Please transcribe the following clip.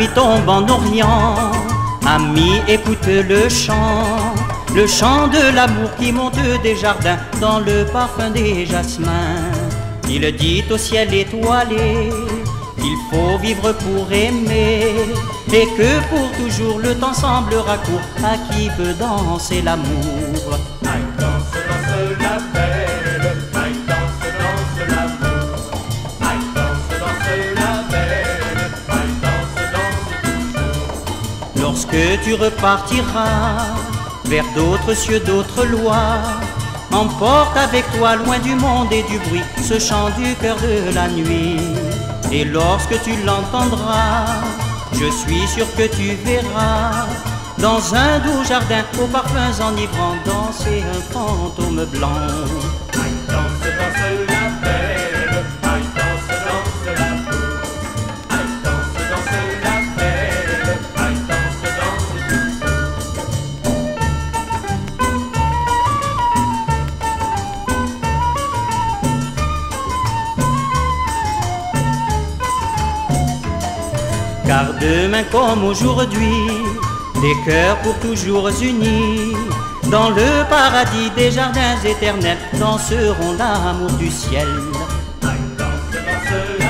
nuit tombe en Orient, ami, écoute le chant de l'amour qui monte des jardins dans le parfum des jasmins. Il dit au ciel étoilé qu'il faut vivre pour aimer, et que pour toujours le temps semblera court à qui veut danser l'amour. Aïe, danse, danse la belle, aïe, danse, danse l'amour. Aïe, danse, danse la belle, aïe, danse, danse toujours. Lorsque tu repartiras vers d'autres cieux, d'autres lois, emporte avec toi loin du monde et du bruit ce chant du cœur de la nuit. Et lorsque tu l'entendras, je suis sûr que tu verras dans un doux jardin aux parfums enivrants danser un fantôme blanc. Aïe, danse, danse la belle, aïe, danse, danse l'amour. Aïe, danse, danse la belle, aïe, danse, danse Car demain comme aujourd'hui, des cœurs pour toujours unis, dans le paradis des jardins éternels, danseront l'amour du ciel. Aïe, danse, danse la